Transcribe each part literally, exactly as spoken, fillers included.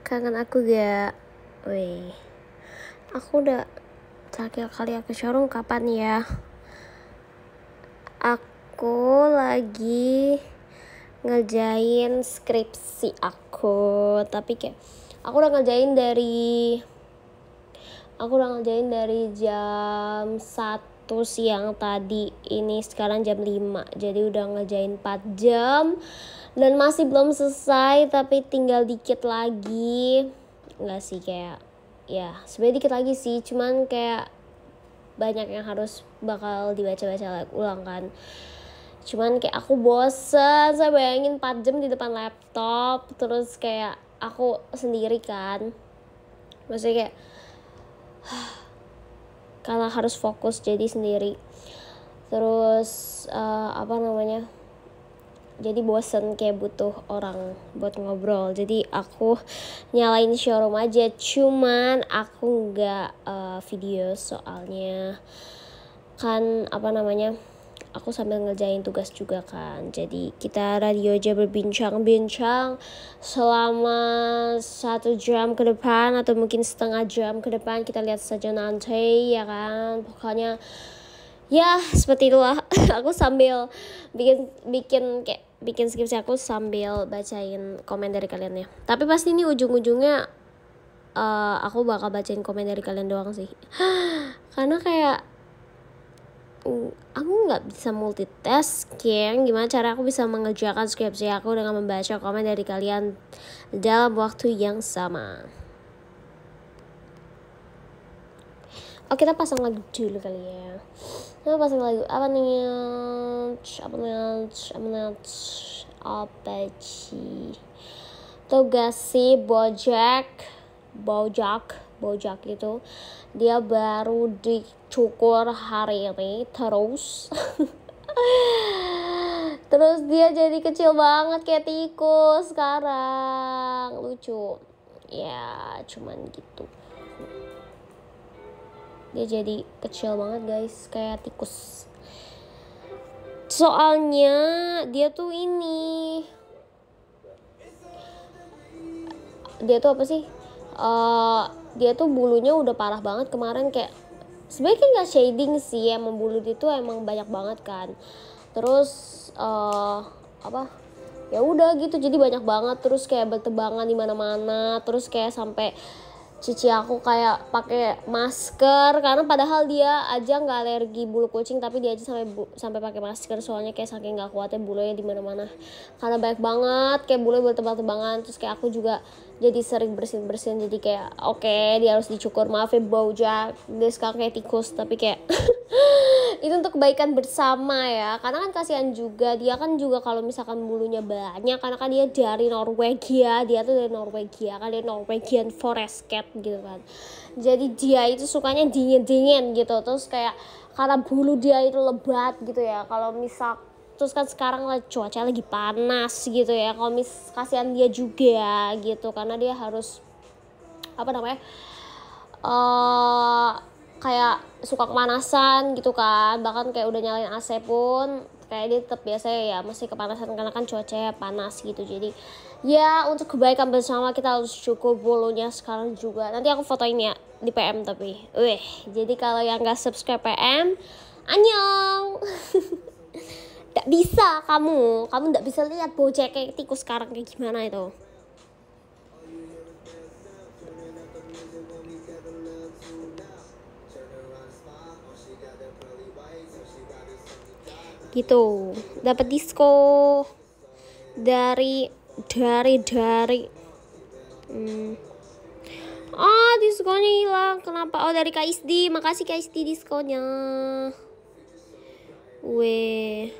Kangen aku gak? Wih, aku udah terakhir kali aku showroom kapan ya? Aku lagi ngerjain skripsi aku, tapi kayak aku udah ngerjain dari aku udah ngerjain dari jam satu siang tadi. Ini sekarang jam lima, jadi udah ngerjain empat jam dan masih belum selesai, tapi tinggal dikit lagi. Enggak sih, kayak ya sebenarnya dikit lagi sih, cuman kayak banyak yang harus bakal dibaca-baca ulang kan. Cuman kayak aku bosen, saya bayangin empat jam di depan laptop, terus kayak aku sendiri kan, maksudnya kayak karena harus fokus jadi sendiri, terus uh, apa namanya jadi bosen, kayak butuh orang buat ngobrol. Jadi aku nyalain showroom aja, cuman aku nggak uh, video soalnya kan apa namanya aku sambil ngerjain tugas juga kan. Jadi kita radio aja berbincang-bincang selama satu jam ke depan atau mungkin setengah jam ke depan, kita lihat saja nanti ya kan. Pokoknya ya seperti itulah. Aku sambil bikin bikin kayak bikin skripsi aku sambil bacain komen dari kalian ya. Tapi pasti ini ujung-ujungnya uh, aku bakal bacain komen dari kalian doang sih. Karena kayak aku nggak bisa multitasking. Gimana cara aku bisa mengerjakan skripsi aku dengan membaca komen dari kalian dalam waktu yang sama? Oh, kita pasang lagu dulu kali ya. Kita pasang lagu apa nih? Apa nih? Apa nih? Apa sih? Tuh gak sih Bojack, Bojack, Bojack itu dia baru dicukur hari ini terus. Terus dia jadi kecil banget kayak tikus sekarang. Lucu. Ya, cuman gitu. Dia jadi kecil banget guys, kayak tikus. Soalnya dia tuh ini Dia tuh apa sih uh, Dia tuh bulunya udah parah banget kemarin. Kayak sebenarnya gak shading sih, emang bulu dia tuh emang banyak banget kan. Terus uh, apa ya udah gitu, jadi banyak banget. Terus kayak bertebangan di mana-mana. Terus kayak sampai cici aku kayak pakai masker, karena padahal dia aja nggak alergi bulu kucing, tapi dia aja sampai bu, sampai pakai masker soalnya kayak saking nggak kuatnya bulunya di mana-mana, karena banyak banget kayak bulunya bertebal-tebangan. Terus kayak aku juga jadi sering bersin-bersin, jadi kayak oke okay, dia harus dicukur. Maaf ya Bojack, dia sekarang kayak tikus, tapi kayak itu untuk kebaikan bersama ya, karena kan kasihan juga dia kan juga kalau misalkan bulunya banyak, karena kan dia dari Norwegia, dia tuh dari Norwegia kan, dia Norwegian Forest Cat gitu kan. Jadi dia itu sukanya dingin-dingin gitu. Terus kayak karena bulu dia itu lebat gitu ya, kalau misal terus kan sekarang lah cuaca lagi panas gitu ya, kalau mis kasihan dia juga gitu, karena dia harus apa namanya uh, kayak suka kepanasan gitu kan. Bahkan kayak udah nyalain A C pun kayak dia tetap biasa ya masih kepanasan, karena kan cuacanya panas gitu. Jadi ya untuk kebaikan bersama kita harus cukup bulunya sekarang juga. Nanti aku fotoin ya di P M tapi. Wih, jadi kalau yang gak subscribe P M, annyeong. Gak bisa kamu, kamu gak bisa lihat Bojack kayak tikus sekarang kayak gimana itu. Gitu, dapat disko dari dari dari hmm. Oh, diskonya hilang, kenapa? Oh, dari Kak Isdi, makasih Kak Isdi diskonya. Weh,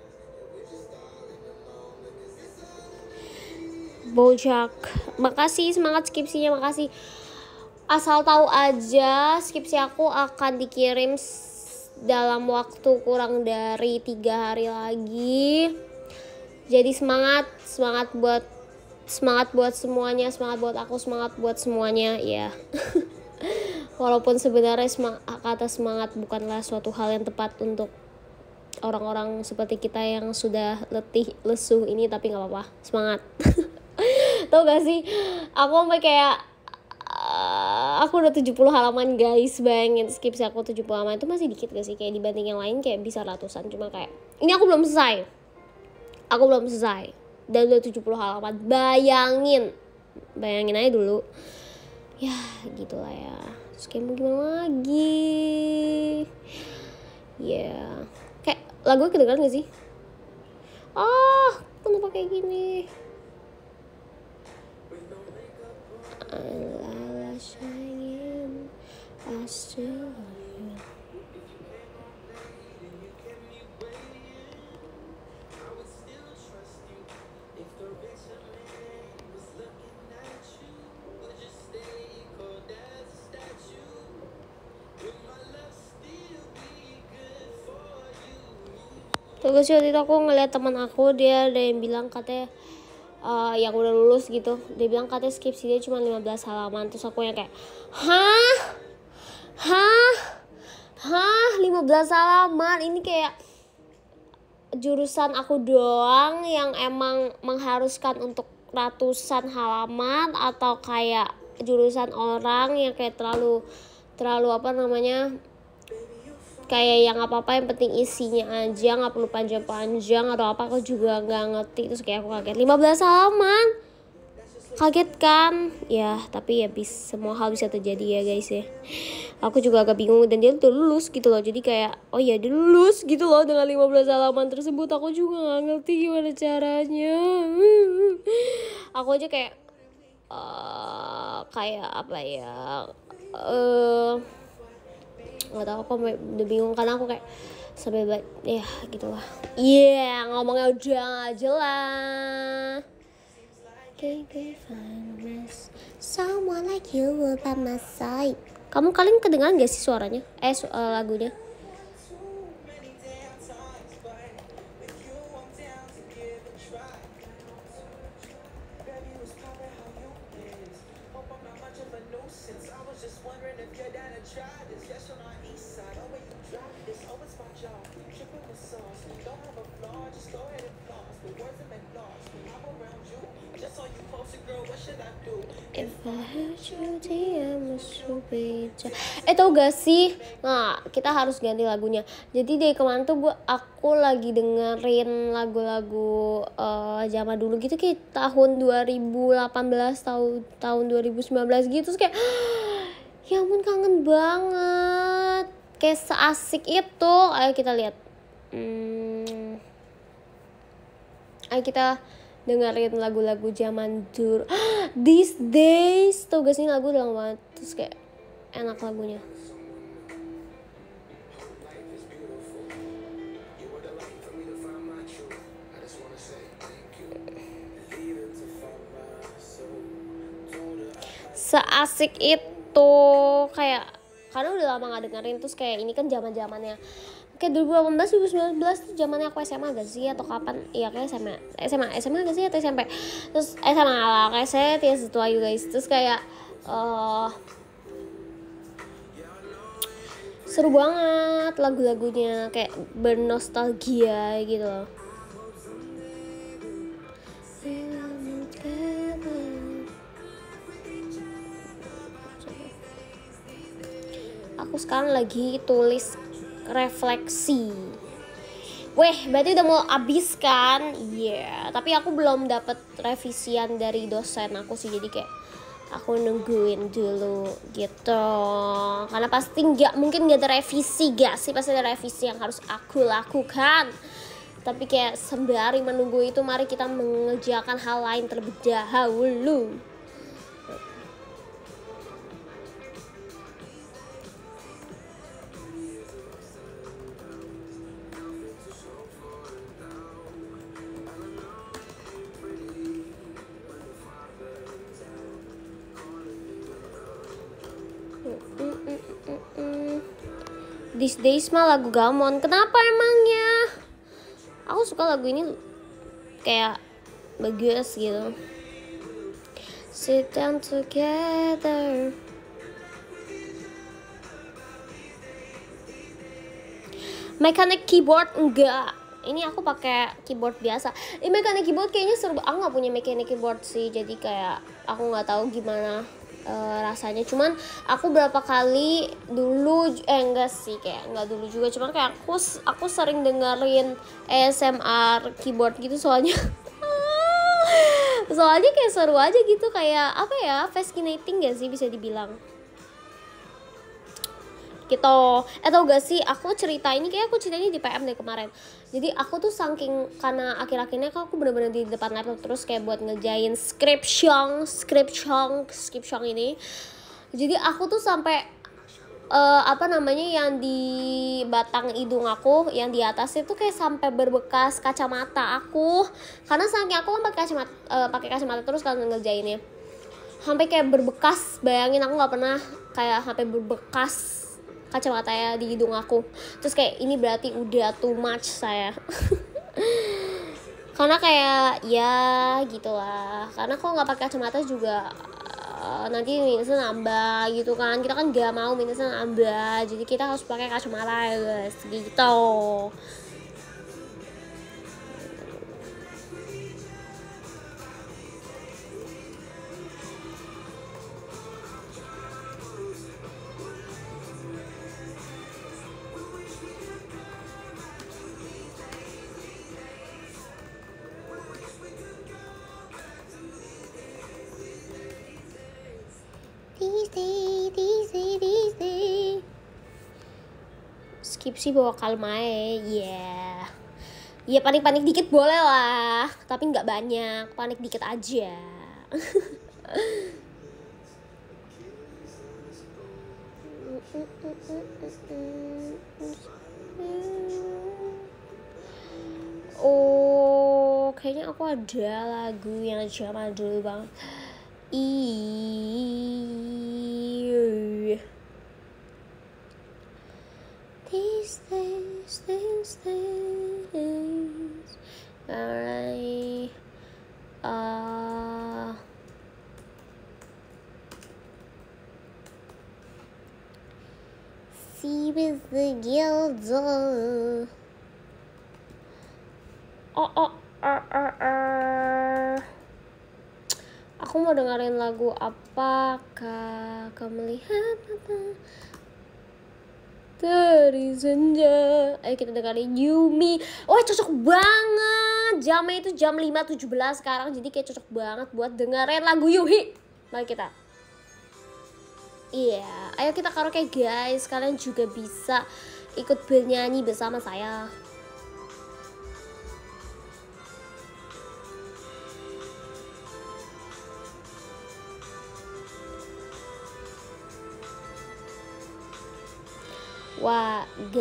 Bojack, makasih, semangat skripsinya, makasih. Asal tahu aja, skripsi aku akan dikirim dalam waktu kurang dari tiga hari lagi. Jadi semangat, semangat buat semangat buat semuanya, semangat buat aku, semangat buat semuanya ya. Walaupun sebenarnya semang, kata semangat bukanlah suatu hal yang tepat untuk orang-orang seperti kita yang sudah letih lesu ini, tapi nggak apa-apa, semangat. Tau gak sih, aku sampai kayak uh, aku udah tujuh puluh halaman guys, bayangin skripsi aku tujuh puluh halaman itu masih dikit gak sih, kayak dibanding yang lain kayak bisa ratusan, cuma kayak ini aku belum selesai. Aku belum selesai dan udah tujuh puluh halaman. Bayangin. Bayangin aja dulu. Ya, gitulah ya. Terus kayak mau gimana lagi? Ya, kayak lagu kedengeran gak sih? Ah, kenapa kayak gini? Ala sayang, asal. Terus waktu itu aku ngeliat teman aku, dia ada yang bilang katanya uh, yang udah lulus gitu, dia bilang katanya skripsi dia cuma lima belas halaman. Terus aku yang kayak hah? Hah? Hah? lima belas halaman? Ini kayak jurusan aku doang yang emang mengharuskan untuk ratusan halaman, atau kayak jurusan orang yang kayak terlalu terlalu apa namanya, kayak yang apa-apa yang penting isinya aja, nggak perlu panjang-panjang atau apa, aku juga nggak ngerti. Terus kayak aku kaget lima belas halaman, kaget kan ya. Tapi ya bis semua hal bisa terjadi ya guys ya. Aku juga agak bingung, dan dia udah lulus gitu loh, jadi kayak oh ya dia lulus gitu loh dengan lima belas halaman tersebut. Aku juga nggak ngerti gimana caranya. Aku aja kayak uh, kayak apa ya, uh, nggak tahu, aku udah bingung karena aku kayak sampai ya gitu lah. Iya, yeah, ngomongnya udah aja lah. Okay, okay, fine, someone like you will by my side. Kamu kalian kedengaran gak sih suaranya? Eh su- uh, lagunya. If I had you, dia musuh beja. Eh tau gak sih? Nah, kita harus ganti lagunya. Jadi dari kemarin tuh gua aku lagi dengerin lagu-lagu uh, zaman dulu gitu, kayak tahun dua ribu delapan belas, tahun tahun dua ribu sembilan belas gitu. Terus kayak ya ampun, kangen banget. Kayak seasik itu. Ayo kita lihat. Hmm. Ayo kita dengerin lagu-lagu zaman dulu. These days, tau gak sih lagu udah lama banget. Terus kayak enak lagunya. Seasik itu, kayak karena udah lama gak dengerin. Terus kayak ini kan zaman-zamannya kayak dua ribu delapan belas dua ribu sembilan belas tuh zamannya aku S M A gak sih atau kapan? Iya kayak S M A S M A S M A gak sih atau S M P? Terus S M A lah, kayak saya tidak setua you guys. Terus kayak uh, seru banget lagu-lagunya, kayak bernostalgia gitu loh. Aku sekarang lagi tulis refleksi. Weh, berarti udah mau abis kan? Iya, yeah. Tapi aku belum dapet revisian dari dosen aku sih, jadi kayak aku nungguin dulu gitu. Karena pasti nggak mungkin nggak ada revisi, gak sih? Pasti ada revisi yang harus aku lakukan. Tapi kayak sembari menunggu itu, mari kita mengerjakan hal lain terlebih dahulu. These days mah lagu Gamon. Kenapa emangnya? Aku suka lagu ini, kayak bagus gitu. Sit down together. Mechanic keyboard enggak. Ini aku pakai keyboard biasa. Ini mechanic keyboard kayaknya seru. Aku nggak punya mechanic keyboard sih, jadi kayak aku nggak tahu gimana uh, rasanya. Cuman aku berapa kali dulu eh enggak sih kayak enggak dulu juga. Cuman kayak aku aku sering dengerin A S M R keyboard gitu soalnya. Soalnya kayak seru aja gitu, kayak apa ya, fascinating gak sih bisa dibilang gitu. Eh tau gak sih, aku cerita ini kayak aku cerita ini di P M deh kemarin. Jadi aku tuh saking, karena akhir-akhirnya kan aku bener-bener di depan laptop terus kayak buat ngerjain scription scription scription ini. Jadi aku tuh sampai uh, apa namanya yang di batang hidung aku yang di atas itu kayak sampai berbekas kacamata aku, karena saking aku kan pakai kacamata uh, pakai kacamata terus kan ngerjainnya, sampai kayak berbekas. Bayangin, aku nggak pernah kayak sampai berbekas kacamata ya di hidung aku. Terus kayak ini berarti udah too much saya. Karena kayak ya gitulah, karena kalau nggak pakai kacamata juga uh, nanti minusnya nambah gitu kan. Kita kan nggak mau minusnya nambah, jadi kita harus pakai kacamata ya guys gitu. Skip sih bawa kalmae, ya yeah. Ya panik-panik dikit boleh lah, tapi nggak banyak, panik dikit aja. Oh, kayaknya aku ada lagu yang zaman dulu banget. Ih, these days, these days, alright. Uh, see with the guild. Oh, oh, uh, uh, uh. Aku mau dengerin lagu apakah kau melihat apa dari senja. Ayo kita dengerin Yumi. Oh cocok banget, jamnya itu jam lima tujuh belas sekarang, jadi kayak cocok banget buat dengerin lagu Yuhi. Mari kita, iya yeah. Ayo kita karaoke guys, kalian juga bisa ikut bernyanyi bersama saya. Wah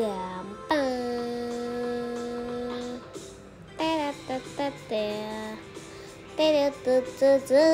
gampang. Teretetete. Teretetete.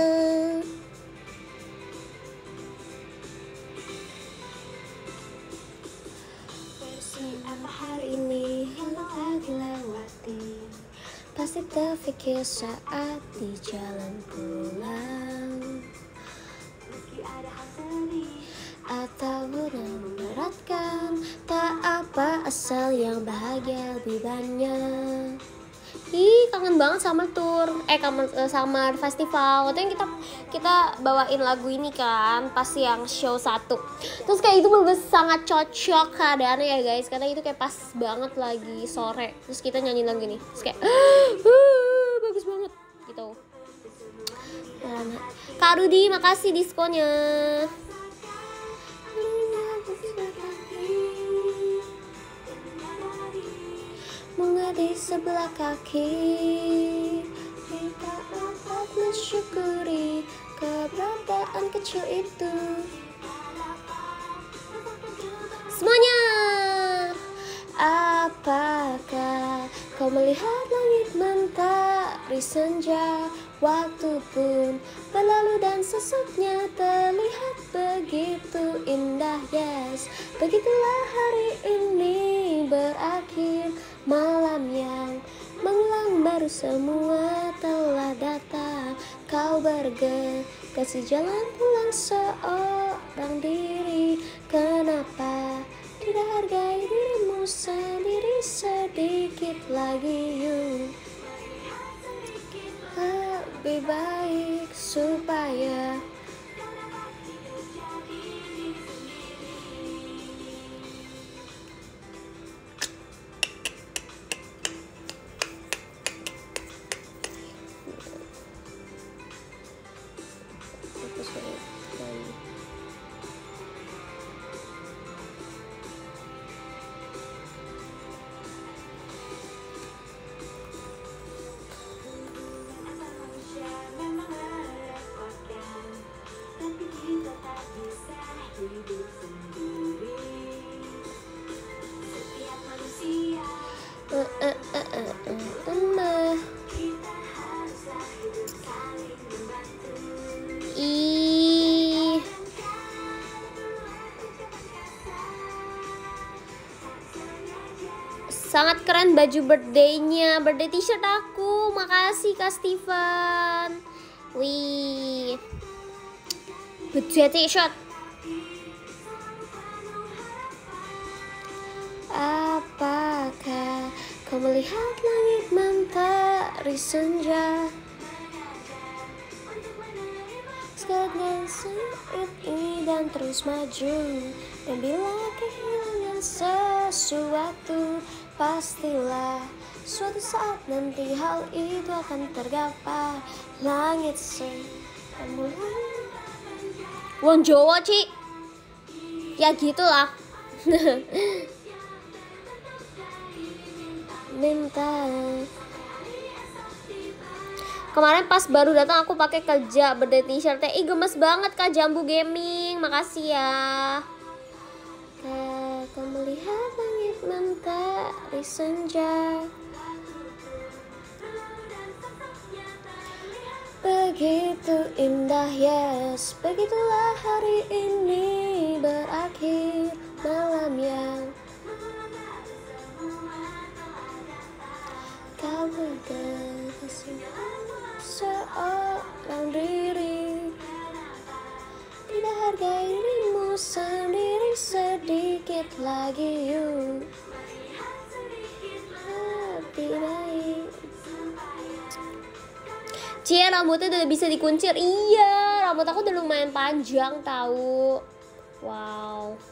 Versi apa hari ini yang lagi lewati, pasti terfikir saat di jalan pulang. Meski ada hal sedih atau memberatkan, tak apa asal yang bahagia lebih banyak. Ih kangen banget sama tour, eh kangen uh, summer festival. Waktu yang kita kita bawain lagu ini kan pas yang show satu. Terus kayak itu bener-bener sangat cocok keadaannya ya guys, karena itu kayak pas banget lagi sore. Terus kita nyanyi lagu ini, terus kayak uh, bagus banget gitu. Kak Rudi makasih diskonnya. Bunga di sebelah kaki, kita dapat mensyukuri keberadaan kecil itu. Semuanya, apakah kau melihat langit mentari senja? Waktu pun berlalu dan sesuknya terlihat begitu indah. Yes, begitulah hari ini berakhir. Malam yang mengulang baru semua telah datang. Kau bergegas jalan pulang seorang diri. Kenapa Tidak hargai dirimu sendiri sedikit lagi you. Lebih baik supaya Ih, sangat keren baju birthday-nya, birthday t-shirt aku. Makasih Kak Steven. Wih, birthday t-shirt. Apakah kau melihat langit mentari senja? Sekalian saat ini dan terus maju. Dan bila kehilangan sesuatu, pastilah suatu saat nanti hal itu akan tergapai. Langit semu. Wong Jawa, Ci. Ya gitulah. Minta. Kemarin pas baru datang aku pakai kerja birthday t-shirt. Ih gemes banget Kak Jambu Gaming. Makasih ya. Kau melihat langit mentari senja. Begitu indah yes. Begitulah hari ini berakhir. Malam yang kau berkasih seorang diri. Tidak hargai dirimu sendiri sedikit lagi you. Lebih baik. Cie, rambutnya udah bisa dikuncir. Iya, rambut aku udah lumayan panjang tahu. Wow.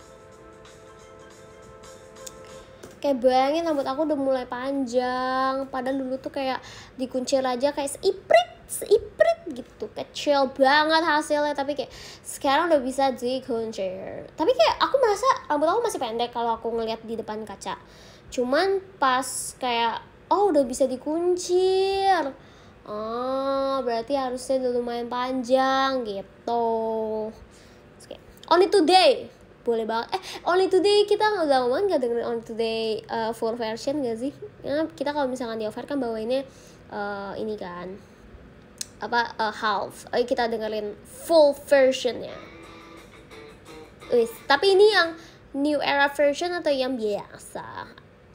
Kayak bayangin rambut aku udah mulai panjang. Padahal dulu tuh kayak dikuncir aja kayak seiprit, seiprit gitu. Kecil banget hasilnya. Tapi kayak sekarang udah bisa dikuncir. Tapi kayak aku merasa rambut aku masih pendek kalau aku ngeliat di depan kaca. Cuman pas kayak oh udah bisa dikuncir. Oh berarti harusnya udah lumayan panjang gitu. Oke, only today. Boleh banget. Eh, Only Today kita udah lama banget gak dengerin Only Today uh, full version gak sih? Ya, kita kalau misalkan di offer kan bawainnya uh, ini kan apa uh, half. Oh, kita dengerin full versionnya. Wis, tapi ini yang new era version atau yang biasa?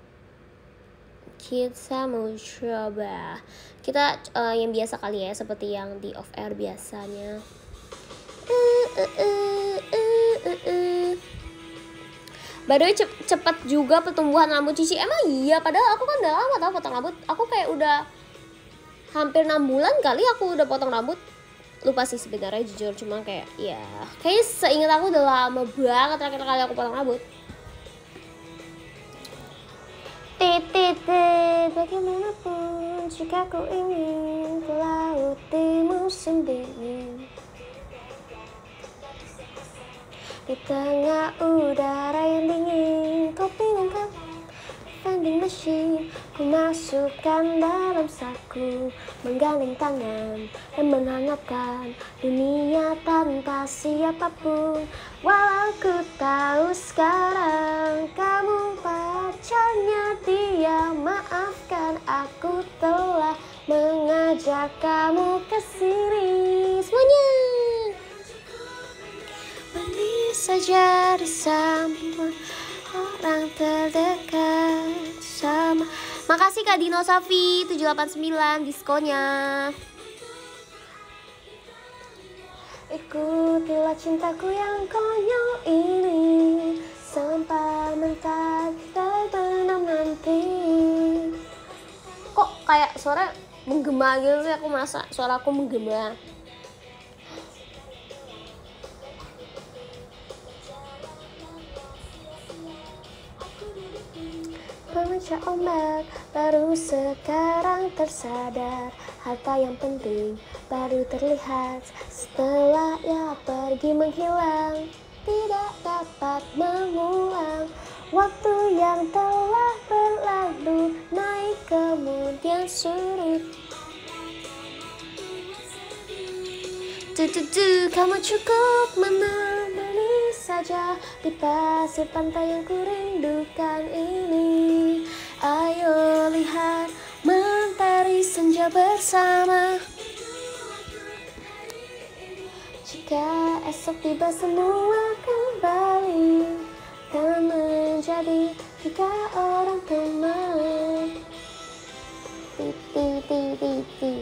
Kita mau coba. Kita uh, yang biasa kali ya, seperti yang di off air biasanya. Uh, uh, uh, uh, uh, uh. By the way cep cepet juga pertumbuhan rambut Cici. Emang iya, padahal aku kan udah lama tau potong rambut. Aku kayak udah hampir enam bulan kali aku udah potong rambut. Lupa sih sebenarnya jujur, cuma kayak ya kayaknya seingat aku udah lama banget terakhir kali aku potong rambut. Titit bagaimanapun jika ku ingin ke laut di musim dingin. Di tengah udara yang dingin, kopi lengkap vending machine. Ku masukkan dalam saku, menggandeng tangan dan menghangatkan dunia tanpa siapapun. Walau ku tahu sekarang kamu pacarnya dia, maafkan aku telah mengajak kamu ke sini. Semuanya saja di samping orang terdekat sama. Makasih Kak Dino Safi tujuh delapan sembilan diskonnya. Ikutilah cintaku yang konyol ini sempat mentak terbenam nanti. Kok kayak suara menggema gitu sih, aku merasa suara aku menggema. Pemecah ombak baru sekarang tersadar, harta yang penting baru terlihat setelah ia pergi menghilang, tidak dapat mengulang waktu yang telah berlalu, naik kemudian surut. Tuh, kamu cukup menemani saja di pasir pantai yang kurindukan ini. Ayo lihat mentari senja bersama. Jika esok tiba semua kembali, kan menjadi tiga orang teman. Titi titi titi.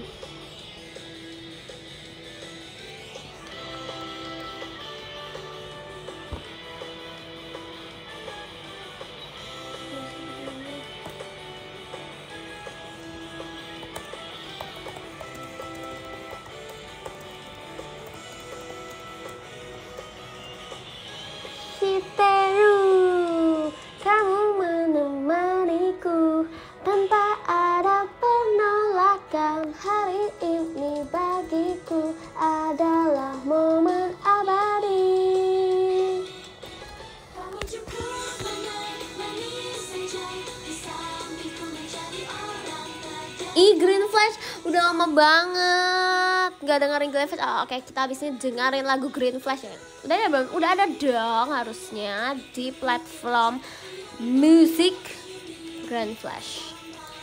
Citeru, kamu menemaniku tanpa ada penolakan. Hari ini bagiku adalah momen abadi. Kamu cukup menemani saja di sampingku menjadi orang terjadi. Ih, Green Flash udah lama banget gak dengerin Green Flash. Oh, oke, kita habis ini dengerin lagu Green Flash ya. Udah ada belum? Udah ada dong harusnya di platform musik Green Flash.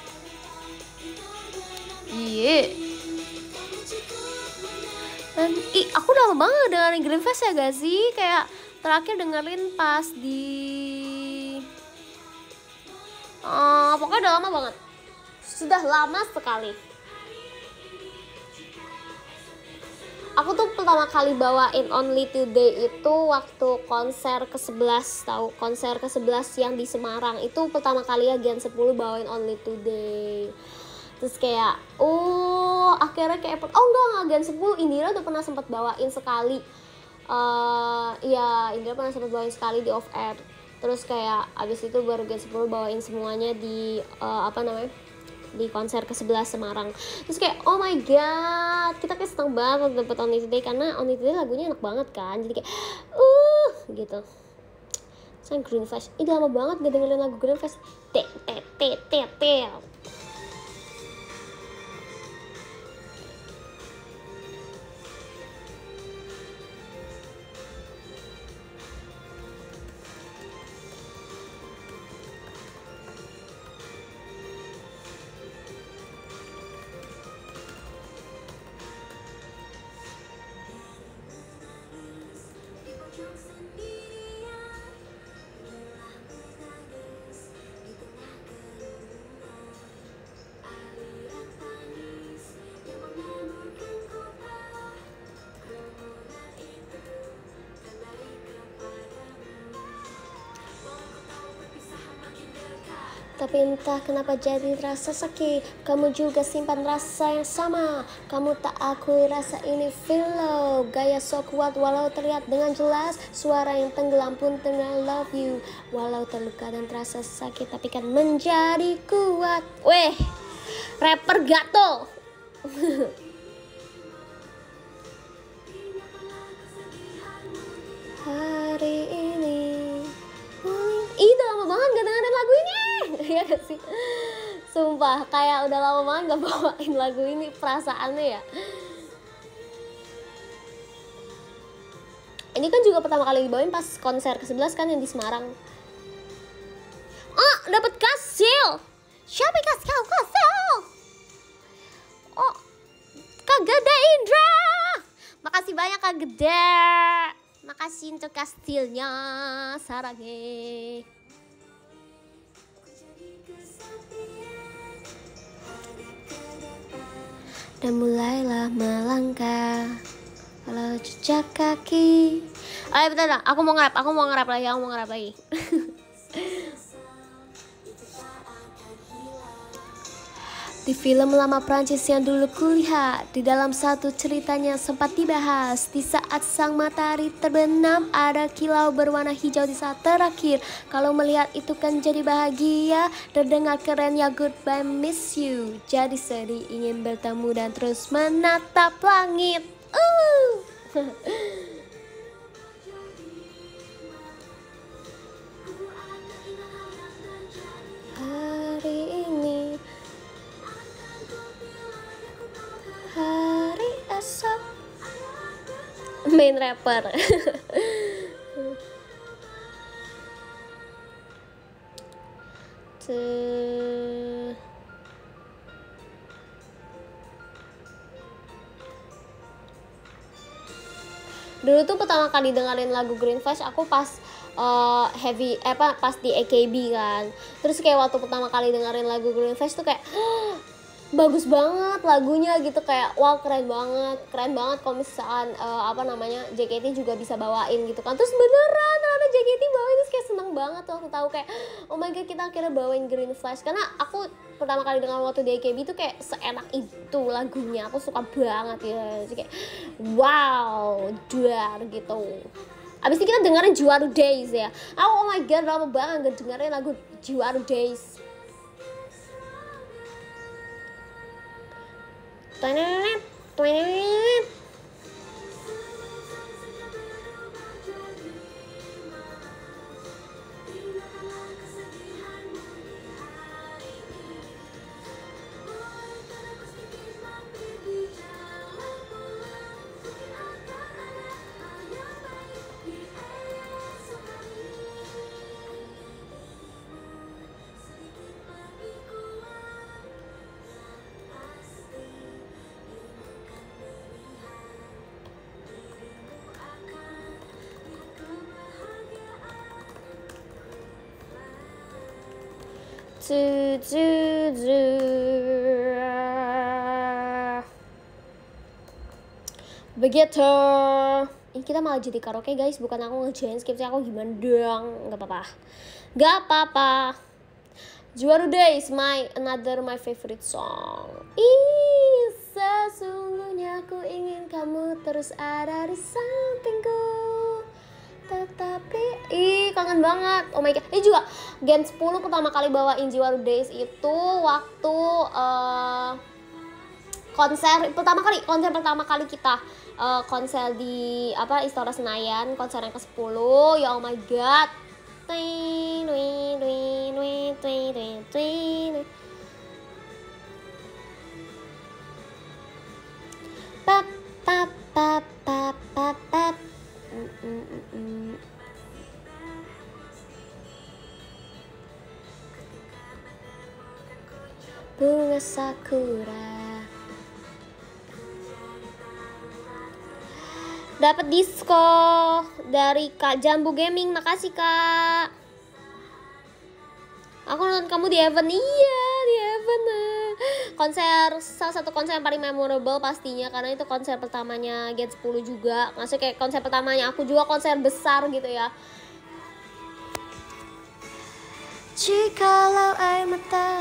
Iya. Dan ih, aku udah lama banget dengerin Green Flash ya gak sih? Kayak terakhir dengerin pas di uh, pokoknya udah lama banget. Sudah lama sekali. Aku tuh pertama kali bawain Only Today itu waktu konser ke sebelas, tahu konser ke sebelas yang di Semarang. Itu pertama kali ya Gen sepuluh bawain Only Today. Terus kayak oh akhirnya kayak oh enggak enggak Gen sepuluh, Indira udah pernah sempat bawain sekali. Uh, ya Indira pernah sempat bawain sekali di off air. Terus kayak abis itu baru Gen sepuluh bawain semuanya di uh, apa namanya? Di konser ke sebelas Semarang. Terus kayak oh my god, kita kayak seneng banget dapet Only Today karena Only Today lagunya enak banget kan. Jadi kayak uh gitu. Saya Green Flash, ini lama banget gak dengerin lagu Green Flash. Te te te te te. Tapi entah kenapa jadi rasa sakit. Kamu juga simpan rasa yang sama. Kamu tak akui rasa ini feel low. Gaya so kuat walau terlihat dengan jelas. Suara yang tenggelam pun tengah love you. Walau terluka dan terasa sakit, tapi kan menjadi kuat. Weh, rapper gato. Hari ini Ih, udah lama banget gak dengerin lagu ini. Ya gak sih? Sumpah, kayak udah lama banget gak bawain lagu ini. Perasaannya ya. Ini kan juga pertama kali dibawain pas konser ke sebelas kan yang di Semarang. Oh, dapet kasil. Siapa yang kasih kau kasil? Oh, Kak Gede Indra. Makasih banyak Kak Gede. Makasih untuk kastilnya, sarange. Dan mulailah melangkah, walau jejak kaki Ayo bentar, bentar, aku mau nge-rap, aku mau nge-rap lagi, aku mau nge-rap lagi. Di film lama Prancis yang dulu kulihat, di dalam satu ceritanya sempat dibahas. Di saat sang matahari terbenam, ada kilau berwarna hijau di saat terakhir. Kalau melihat itu kan jadi bahagia, terdengar keren ya goodbye miss you. Jadi sedih ingin bertemu dan terus menatap langit. Uh. Hari ini, hari esok, main rapper. Tuh. Dulu tuh pertama kali dengerin lagu Green Flash aku pas uh, heavy eh, apa pas di A K B kan. Terus kayak waktu pertama kali dengerin lagu Green Flash tuh kayak bagus banget lagunya gitu, kayak wow keren banget keren banget kalau misalkan uh, apa namanya J K T juga bisa bawain gitu kan. Terus beneran ternyata J K T bawain, terus kayak seneng banget tuh aku tahu kayak oh my god kita akhirnya bawain Green Flash, karena aku pertama kali dengar waktu di A K B tuh kayak seenak itu lagunya, aku suka banget ya. Jadi kayak wow duar gitu. Abis itu kita dengerin Juaru Days ya. Oh, oh my god lama banget gak dengerin lagu Juaru Days. Twenet, twenet. Du, du, du. Begitu. Ini kita malah jadi karaoke guys, bukan aku ngejain skripsi aku gimana dong. Gak apa-apa, gak apa-apa. Juaru Days, my another my favorite song. Ih, sesungguhnya aku ingin kamu terus ada di sampingku, tetapi ih kangen banget. Oh my god. Ini juga Gen sepuluh pertama kali bawain Juaru Days itu waktu uh, konser pertama kali konser pertama kali kita uh, konser di apa Istora Senayan, konser yang ke sepuluh. Ya oh my god. Twing, twing, twing, twing, twing, twing, twing. Pap pap pap pap pap pap. Mm, mm, mm, mm. Bunga sakura. Dapat disko dari Kak Jambu Gaming, makasih Kak. Aku nonton kamu di Heaven, iya di Heaven. Konser, salah satu konser yang paling memorable pastinya, karena itu konser pertamanya Gen sepuluh juga. Maksudnya kayak konser pertamanya aku juga, konser besar gitu ya. Jikalau air mata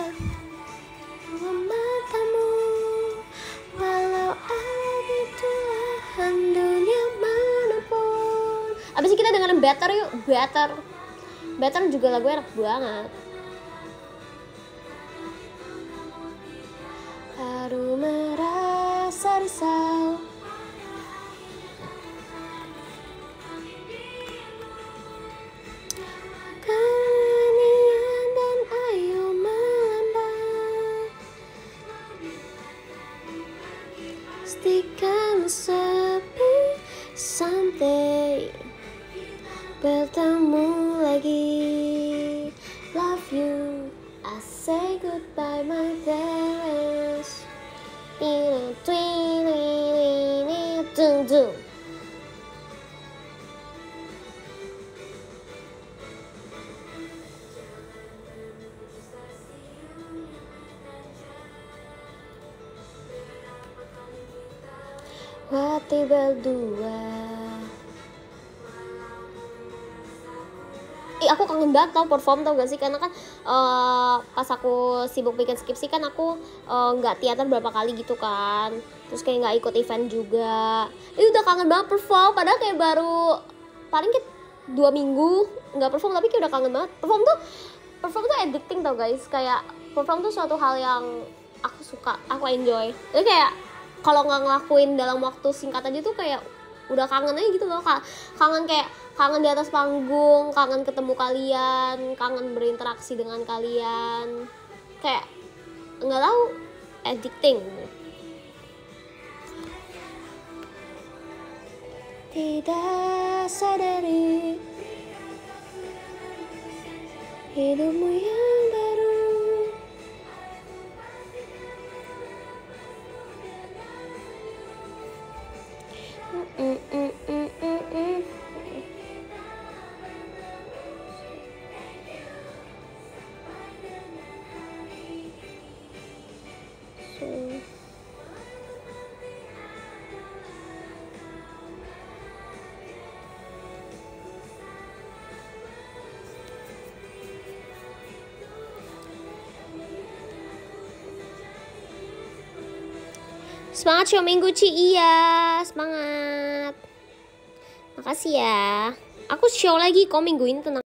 matamu, walau ada di belahan dunia manapun. Abis itu kita dengerin Better yuk, Better. Better juga lagu enak banget. Baru merasa risau, keanian dan ayo melambat, pastikan sepi someday bertemu lagi. Love you, I say goodbye my parents. Ini twin ini dung dung. Hati berdua Ih aku kangen banget tau perform tau gak sih, karena kan uh, pas aku sibuk bikin skripsi kan aku nggak uh, teater berapa kali gitu kan, terus kayak nggak ikut event juga. Ini udah kangen banget perform, padahal kayak baru paling kayak dua minggu nggak perform, tapi kayak udah kangen banget. Perform tuh perform tuh addicting tau guys, kayak perform tuh suatu hal yang aku suka, aku enjoy. Jadi kayak kalau nggak ngelakuin dalam waktu singkat aja tuh kayak udah kangen aja gitu loh. Kangen kayak kangen di atas panggung, kangen ketemu kalian, kangen berinteraksi dengan kalian, kayak nggak tahu, addicting. Tidak sadari hidupmu yang baru. Mm, mm, mm, mm, mm. So. Semangat show minggu Ci, iya semangat. Makasih ya. Aku show lagi kok minggu ini, tenang.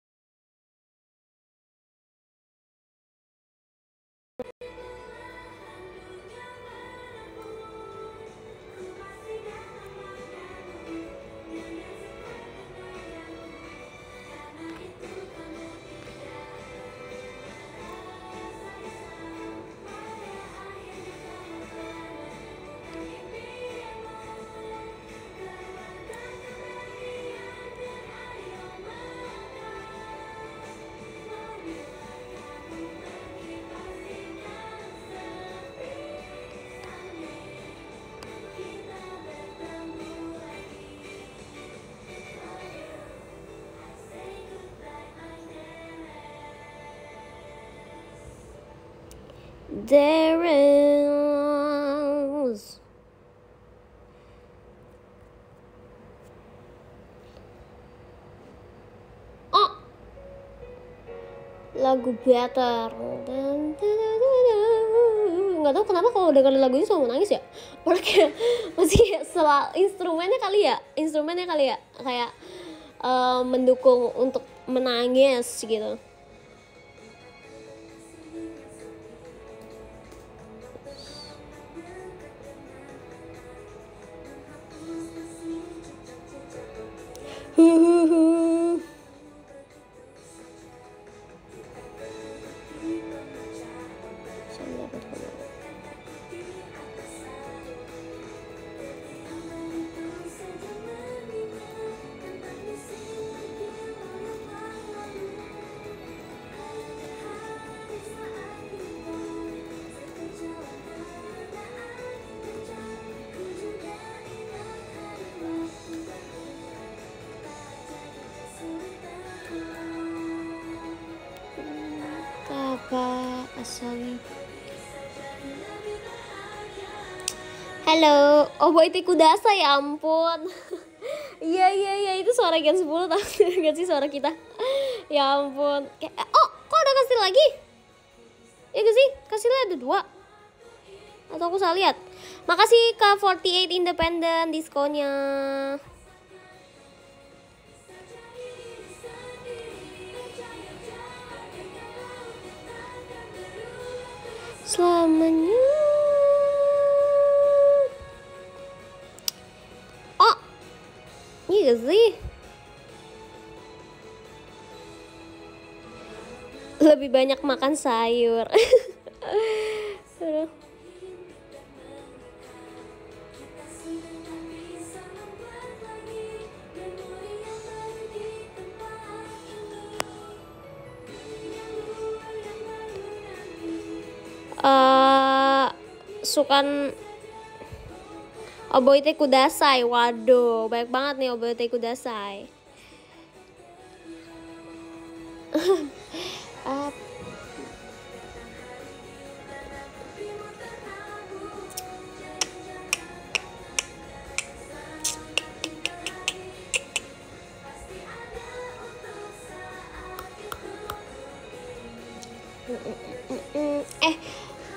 There is oh lagu Better. Nggak tahu kenapa kalau dengerin lagu ini selalu nangis ya. Malah kayak masih selalu instrumennya kali ya, instrumennya kali ya kayak uh, mendukung untuk menangis gitu. Huhuhu. Apa asalnya? Halo, oh boy Kudasa, ya ampun. Iya iya iya itu suara Gen sepuluh tau gak sih suara kita? Ya ampun. Kayak, oh kok ada kasih lagi? Ya gak sih? Kasihnya ada dua. Atau aku salah lihat? Makasih K empat puluh delapan Independent diskonnya. Selamanya. Oh, iya gak sih? Lebih banyak makan sayur. Uh, sukan Oboite Kudasai. Waduh, banyak banget nih Oboite Kudasai. uh,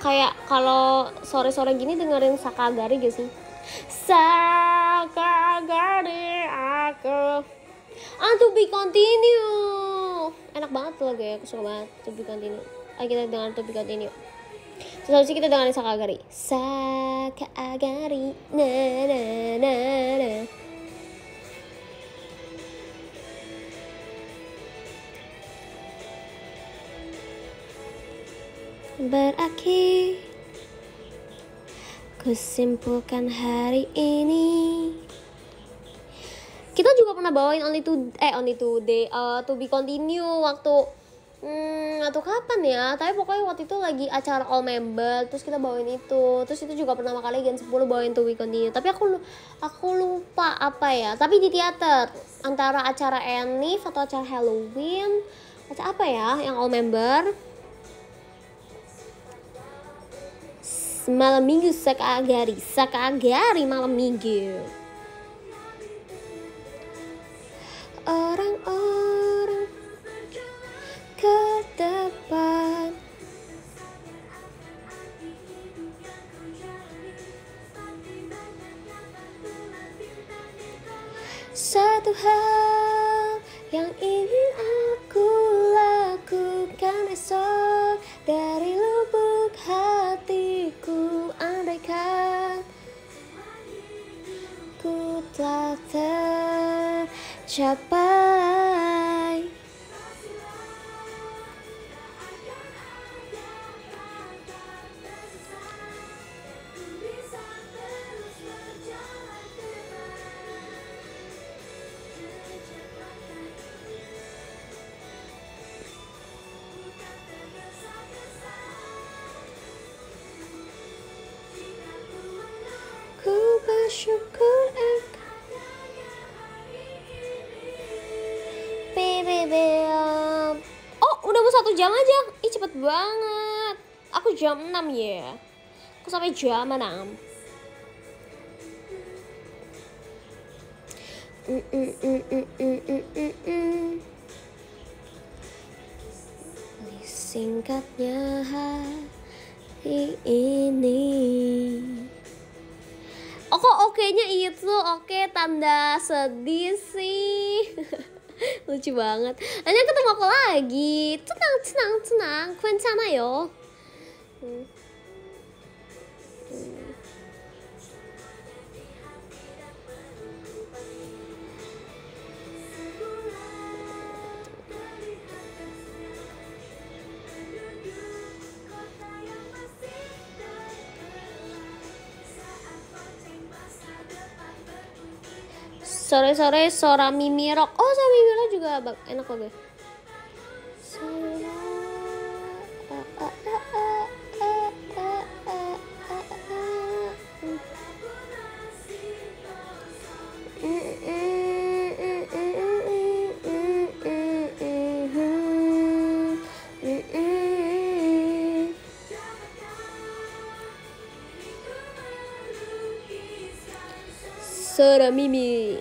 kayak kalau sore-sore gini dengerin Sakagari gak sih? Sakagari aku ah to be continue, enak banget tuh lagu ya, aku suka banget to be continue. Ayo kita dengar to be continue. Terus habis itu kita dengerin Sakagari. Sakagari na na na na. Berakhir, kusimpulkan hari ini. Kita juga pernah bawain Only to eh Only Today uh, to be continue waktu hmm, atau kapan ya? Tapi pokoknya waktu itu lagi acara all member, terus kita bawain itu. Terus itu juga pertama kali Gen sepuluh bawain to be continue. Tapi aku aku lupa apa ya. Tapi di teater antara acara Enif atau acara Halloween, acara apa ya yang all member? Malam minggu Sakagari, Sakagari malam minggu. Orang-orang ke depan, satu hal yang ingin aku lakukan esok dari lubuk hatiku, andaikan ku telah tercapai. Ku bersyukur engkau Bebem. Oh udah mau satu jam aja. Ih cepet banget. Aku jam enam ya. Aku sampai jam enam. Mm, mm, mm, mm, mm, mm, mm, mm. Singkatnya hari ini. Oh kok oke-nya itu oke tanda sedih sih. Lucu banget. Hanya ketemu aku lagi. Tenang, tenang, tenang. 괜찮아요. Hmm. Hmm. Sore-sore Sora Mimi Rock. Oh, Sora Mimi Rock juga enak banget. Sora Mimi.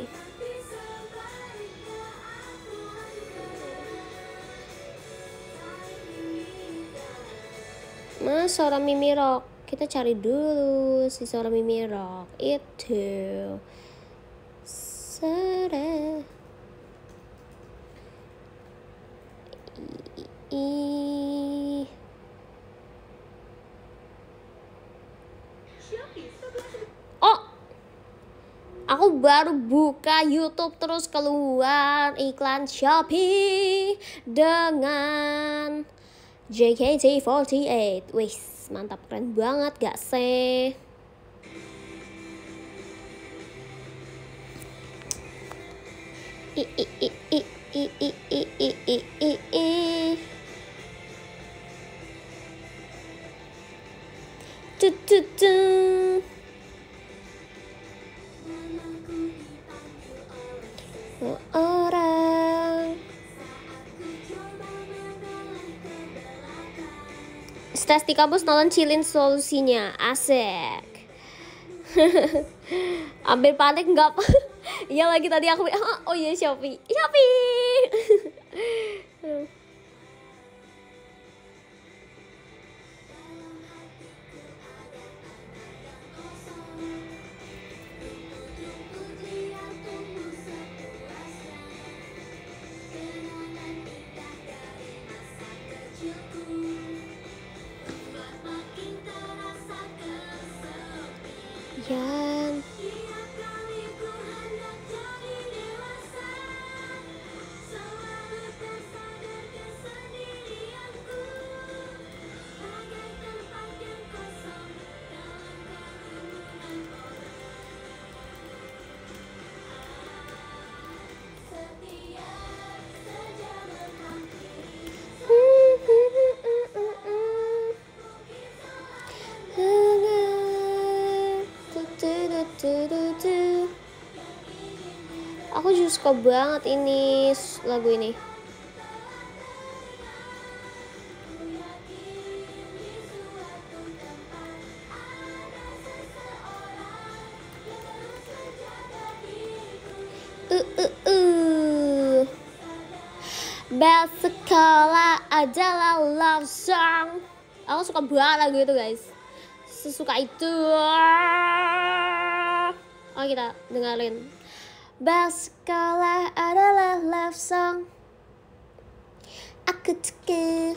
Mas Sora Mimi Rock. Kita cari dulu si Sora Mimi Rock itu. Sora. I, I. Oh. Aku baru buka YouTube terus keluar iklan Shopee dengan J K T empat delapan. Wih, mantap, keren banget gak sih? I i i i i i i i i i i. Tu tu tu. Orang stres di kampus nonton Cilin Solusinya, asik. Ambil panik nggak? Iya lagi tadi aku oh iya Shopee Shopee. Aku juga suka banget ini lagu ini. Uh, uh, uh. Bel sekolah adalah love song. Aku suka banget lagu itu guys. Sesuka itu. Oh kita dengerin. Bel sekolah adalah love song. Aku suka.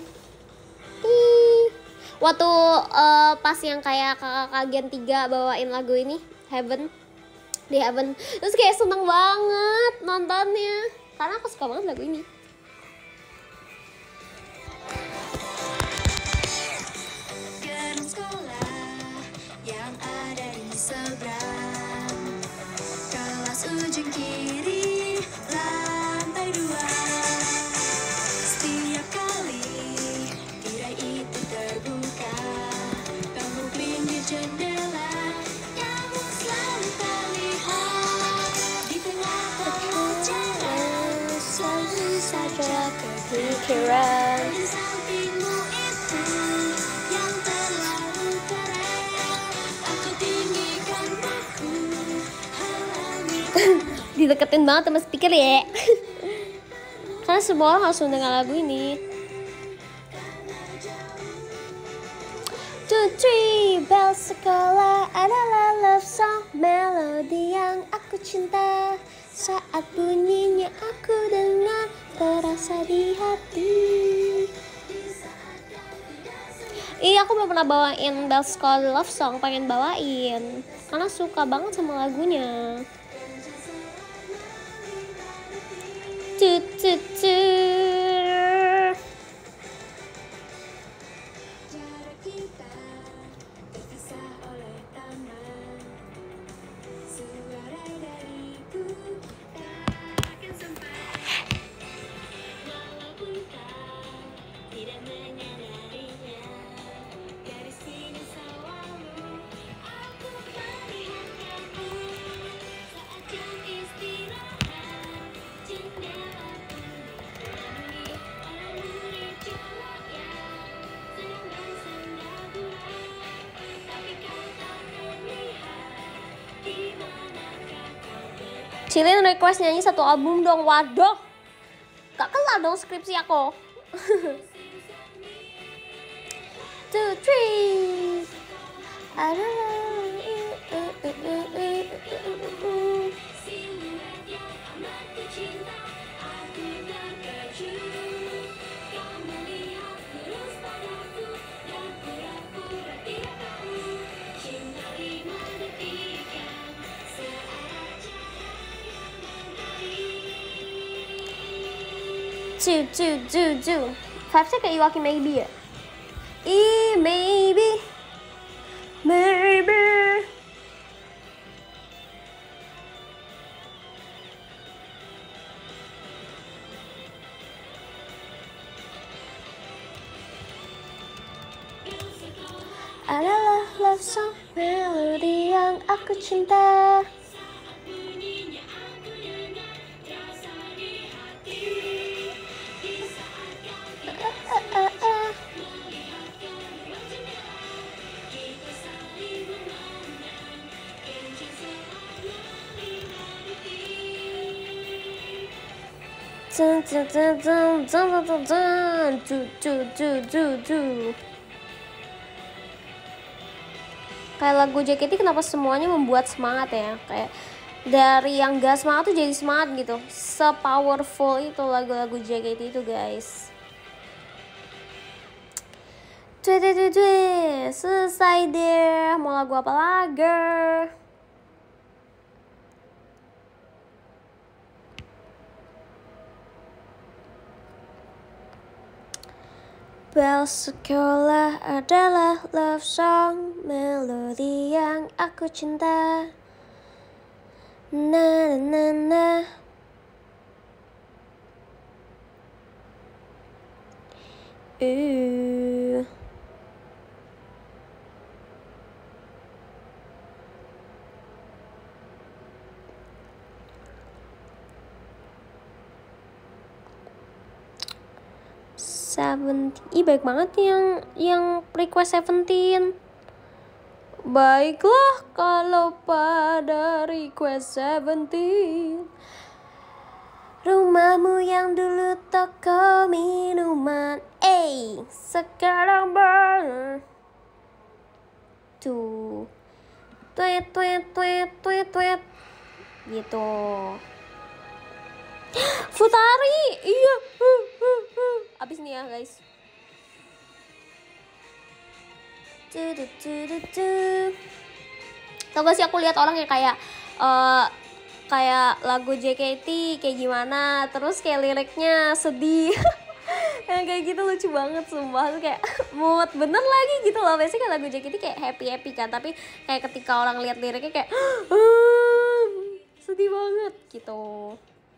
Waktu uh, pas yang kayak kakak Gen tiga bawain lagu ini Heaven di Heaven, terus kayak seneng banget nontonnya karena aku suka banget lagu ini. Gedung sekolah yang ada di seberang kelas ujung kiri lantai dua. Setiap kali tirai itu terbuka, kamu pinggir jendela, kamu selalu terlihat di tengah pelajaran. Selalu saja kepikiran di sampingmu itu yang terlalu keren. Aku tinggikan aku halangi. Dideketin banget sama speaker ya. Karena semua orang harus mendengar lagu ini. Two, three, bel sekolah adalah love song, melodi yang aku cinta. Saat bunyinya aku dengar, terasa di hati. Iya, aku belum pernah bawain bel sekolah love song, pengen bawain karena suka banget sama lagunya. Tut, tut, tut. Jarak kita terpisah oleh taman. Suara dariku takkan sampai, walaupun kau tidak menyadarinya. Dari sini selalu aku melihat kamu saat jam istirahat. Jendela pun dipenuhi oleh murid cowok yang sedang bersenda gurau. Tapi kau tak terlihat di manakah kau berada. Cilin request nyanyi satu album dong. Waduh, gak kelar dong skripsi aku. Two, three. Adalah. Siluet yang amat kucinta, aku terkejut. Kau melihat lurus padaku dan pura-pura tidak tahu. Cinta lima detik yang searah cahaya yang mentari. Two, two, two, two. Five sih kayak Iwaki maybe ya. I maybe, maybe. Adalah love song, melodi yang aku cinta. Bunyinya aku dengar, terasa di hati. Di saat kau tidak Ah, ah, ah. melihat keluar jendela, kita saling memandang. Kencan selama lima detik. Dun, dun, dun, dun, dun, dun, dun, dun. Du, du, du, du, du. Kayak lagu J K T kenapa semuanya membuat semangat ya, kayak dari yang gak semangat tuh jadi semangat gitu. Se-powerful itu lagu-lagu J K T itu guys. Due, due, due, due. Selesai deh, mau lagu apa lagi? Bel sekolah adalah love song, melodi yang aku cinta. Na na na na. Uh. Seventeen, ih baik banget nih yang yang request Seventeen. Baiklah kalau pada request Seventeen. Rumahmu yang dulu toko minuman, eh sekarang bar. Tuh, tweet tweet tweet tweet tweet, gitu. Futari, iya. Uh, uh, uh. Abis nih ya guys. Tuh, tuh, tuh, tuh, tuh. Tau gak sih aku lihat orang yang kayak uh, kayak lagu J K T kayak gimana, terus kayak liriknya sedih. Yang kayak gitu lucu banget sumpah, tuh kayak mood bener lagi gitu loh. Biasanya kan lagu J K T kayak happy happy kan, tapi kayak ketika orang lihat liriknya kayak sedih banget gitu.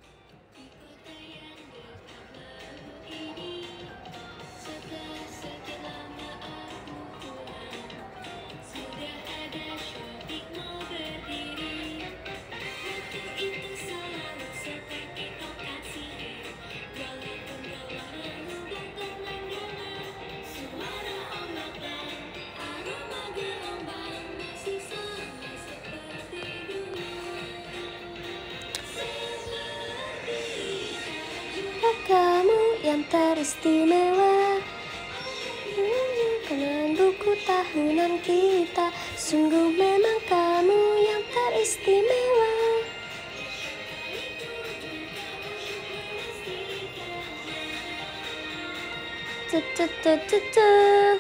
Kamu yang teristimewa, kenang buku tahunan kita, sungguh memang kamu yang teristimewa. Tututututu.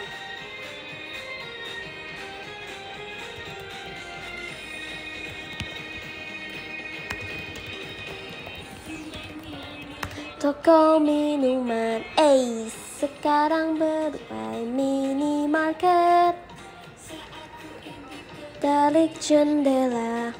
Toko minuman, eh sekarang berubah minimarket. Balik jendela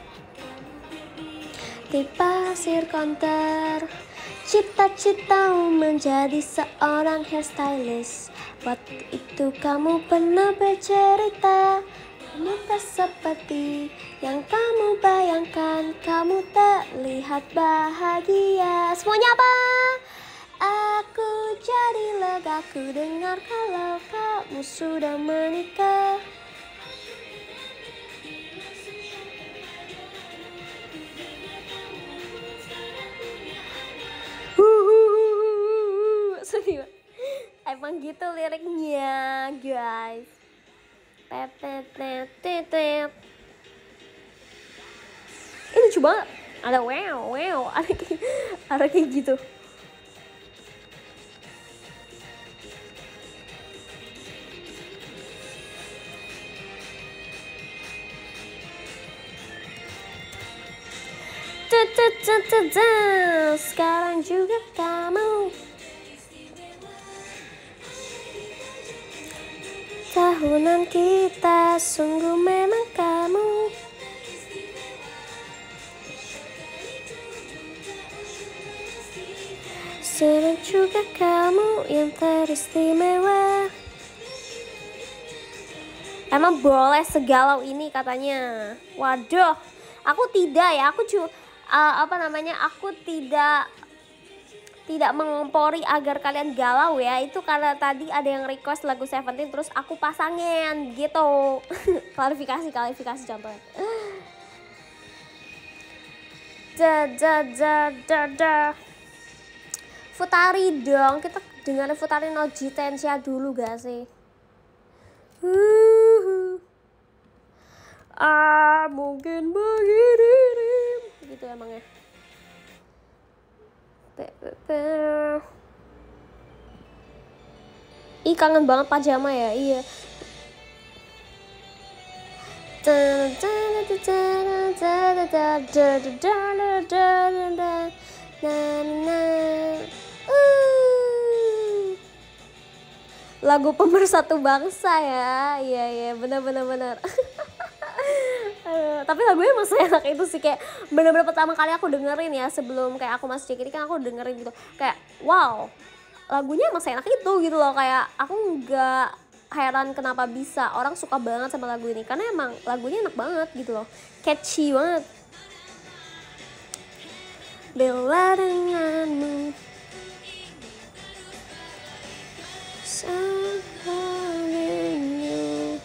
di pasir konter, cita-citamu menjadi seorang hairstylist. Waktu itu kamu pernah bercerita, kamu tak seperti yang kamu bayangkan, kamu terlihat bahagia. Semuanya apa? Aku jadi lega ku dengar kalau kamu sudah menikah. Huhuhuhu. Sedih. Emang gitu liriknya guys. Tetetetetet. Ini lucu banget. Ada wow wow, ada kayak, ada kayak gitu. Sekarang juga kamu tahunan kita, sungguh memang kamu sekarang juga kamu yang teristimewa. Emang boleh segalau ini katanya. Waduh, aku tidak ya, aku cu uh, apa namanya, aku tidak tidak mengompori agar kalian galau ya. Itu karena tadi ada yang request lagu Seventeen terus aku pasangin gitu. klarifikasi klarifikasi contohnya. Da da da da da. Futari dong, kita dengerin Futari no Jitensha dulu gak sih? Uh, ah mungkin begini gitu emangnya. Ih kangen banget pajama ya, iya. lagu pemersatu bangsa ya. Iya iya benar benar benar. Aduh, tapi lagunya emang seenak itu sih, kayak bener-bener pertama kali aku dengerin ya, sebelum kayak aku masuk J K T kan aku dengerin gitu, kayak wow, lagunya emang seenak itu gitu loh, kayak aku nggak heran kenapa bisa orang suka banget sama lagu ini, karena emang lagunya enak banget gitu loh, catchy banget. Bila denganmu Somebody.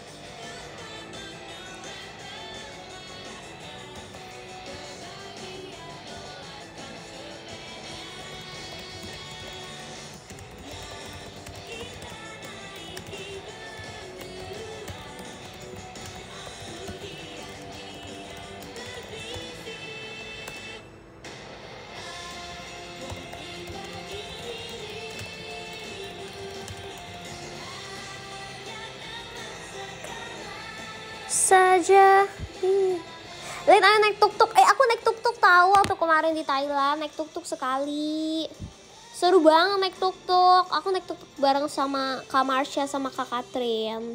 Saja. Lihat ayo naik tuk-tuk. Eh aku naik tuk-tuk tahu waktu kemarin di Thailand, naik tuk-tuk sekali. Seru banget naik tuk-tuk. Aku naik tuk-tuk bareng sama Kak Marsha sama Kak Katrin.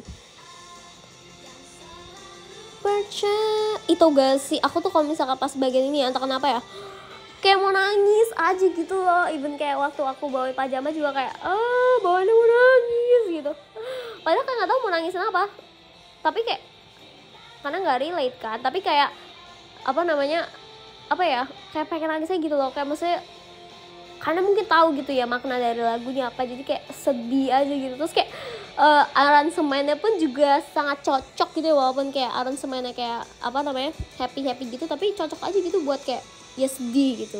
Perca itu gak sih? Aku tuh kalau misalkan pas bagian ini ya, entah kenapa ya, kayak mau nangis aja gitu loh. Even kayak waktu aku bawain pajama juga kayak ah bawaannya mau nangis gitu. Padahal kan nggak tahu mau nangisin apa. Tapi kayak karena nggak relate kan, tapi kayak apa namanya apa ya, kayak pengen nangis aja gitu loh, kayak maksudnya karena mungkin tahu gitu ya makna dari lagunya apa, jadi kayak sedih aja gitu. Terus kayak uh, aransemennya pun juga sangat cocok gitu ya, walaupun kayak aransemennya kayak apa namanya happy happy gitu, tapi cocok aja gitu buat kayak ya sedih gitu.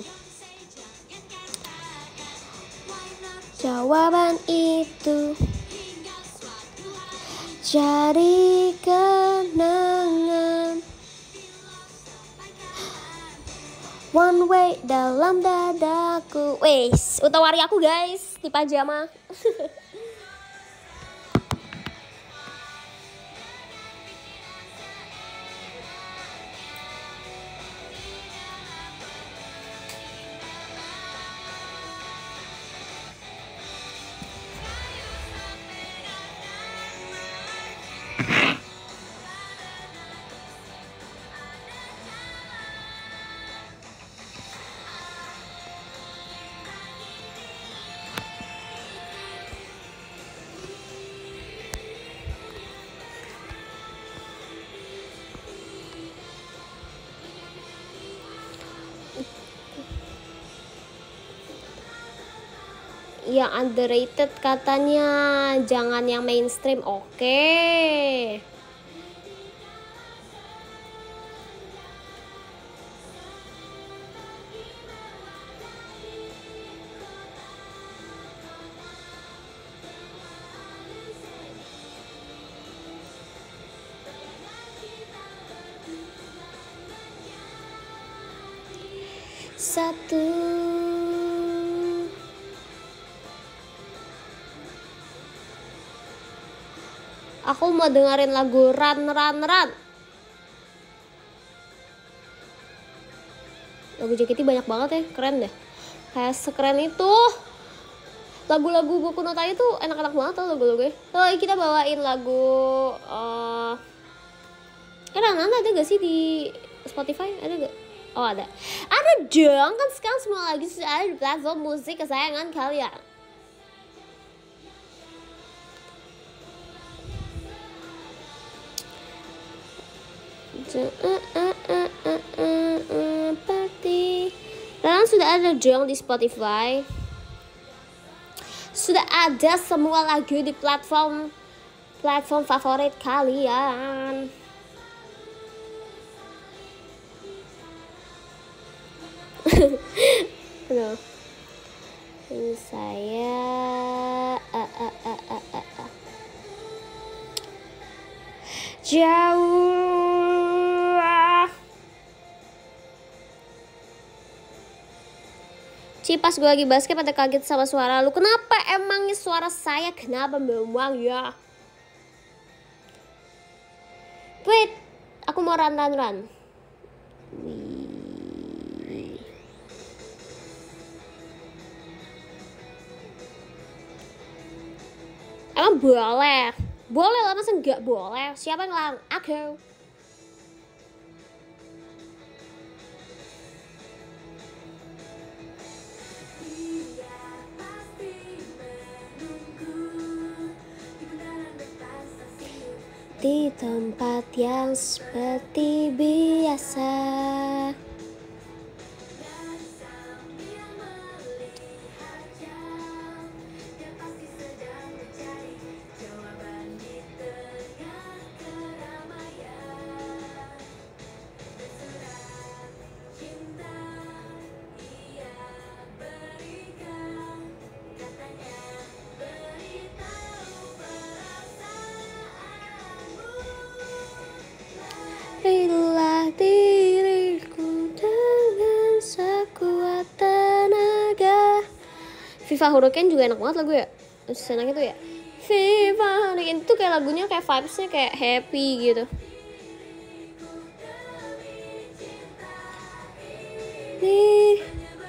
Jawaban itu jadi kenangan one way dalam dadaku. Wes, utawari aku guys di pajama. Yang underrated katanya, jangan yang mainstream. Oke. Satu. Aku mau dengerin lagu Run Run Run. Lagu J K T banyak banget ya, keren deh. Kayak sekeren itu. Lagu-lagu Boku no Tayo tuh enak-enak banget tuh lagu-lagunya. So, kita bawain lagu uh... Eh, Run ada gak sih di Spotify? Ada gak? Oh ada. Ada dong, kan sekarang semua lagu sudah ada di platform musik kesayangan kalian. Party. Sekarang sudah ada dong di Spotify. Sudah ada semua lagu di platform platform favorit kalian. Aduh. Ini saya uh, uh, uh, uh, uh, uh. Jauh. Ci, pas gue lagi basket pada kaget sama suara lu. Kenapa emangnya suara saya? Kenapa memang ya? Wait, aku mau run run run. Wih. Emang boleh? Boleh lah, masa nggak boleh? Siapa yang ngelarang? Aku. Di tempat yang seperti biasa. Berilah diriku dengan sekuat tenaga. Viva Hurricane juga enak banget lagu ya. Senang itu ya. Viva Hurricane itu kayak lagunya kayak vibesnya kayak happy gitu. Nih.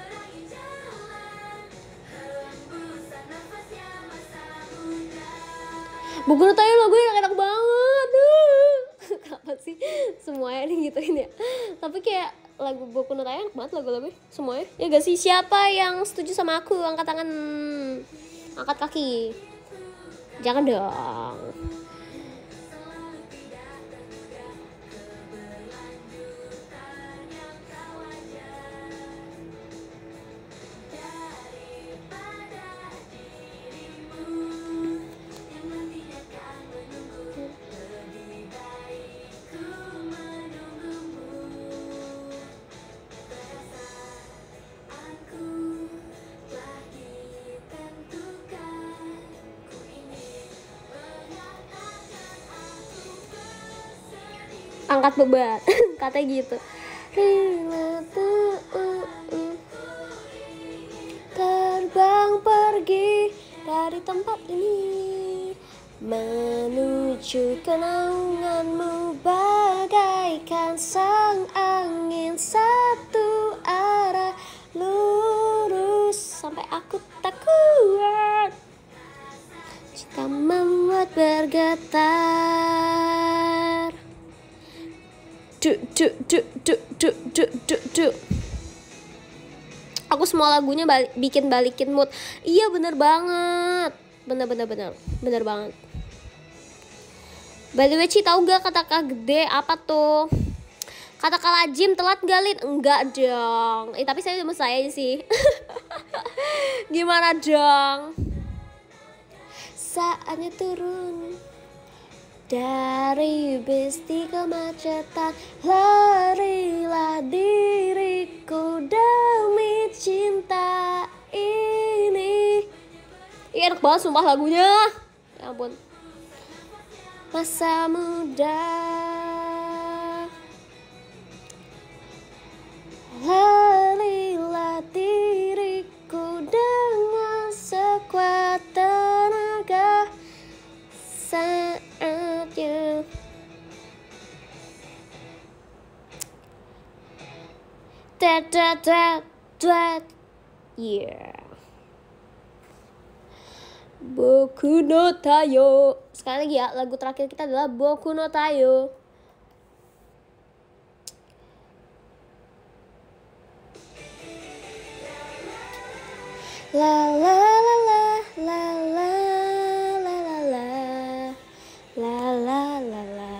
Buku Tayo lagunya enak banget. Kenapa sih semuanya nih gituin ya? Tapi kayak lagu Boku no Tayo enak banget lagu-lagu semuanya. Ya gak sih? Siapa yang setuju sama aku? Angkat tangan, angkat kaki. Jangan dong. Angkat beban. Katanya gitu. Terbang pergi dari tempat ini menuju kenanganmu bagaikan sang angin satu arah lurus sampai aku tak kuat. Cinta membuat bergetar. Duk duk duk duk duk duk duk duk. Aku semua lagunya balik, bikin balikin mood. Iya bener banget. Bener bener bener bener banget. By the way, Ci, tahu gak kata-kata gede apa tuh? Kata kalajim telat gak, Lin? Enggak dong. Eh tapi saya udah saya sih. Gimana dong? Saatnya turun dari bis di kemacetan, larilah diriku demi cinta ini. Iya enak banget sumpah lagunya. Ya ampun. Masa muda, larilah diriku dengan sekuat tenaga. Saatnya da da da da, yeah. Boku no Tayo. Sekali lagi ya, lagu terakhir kita adalah Boku no Tayo. La la la la la la la la la la la la la.